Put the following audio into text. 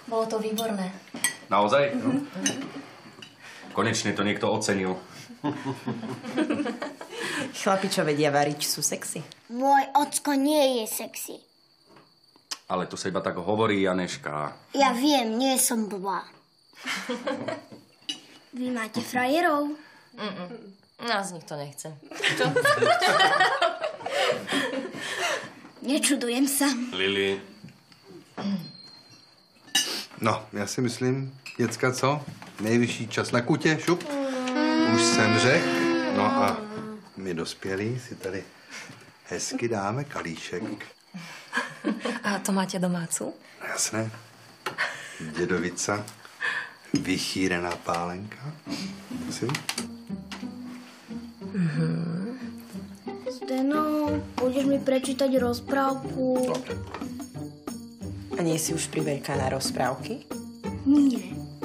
Bolo to výborné. Naozaj? Konečne to niekto ocenil. Chlapi, čo vedia variť, sú sexy. Môj ocko nie je sexy. Ale to sa iba tak hovorí, Janeška. Ja viem, nie som blbá. Vy máte frajerov? Nás nikto nechce. Nečudujem sa. Lili. No, já si myslím, děcka, co? Nejvyšší čas na kutě, šup. Už jsem řekl. No a my dospělí si tady hezky dáme kalíšek. A to máte domácu? Jasné. Dědovica, vychýrená pálenka. Prosím. Zdeno, budeš mi prečítať rozprávku? A nie si už priveľká na rozprávky? Nie.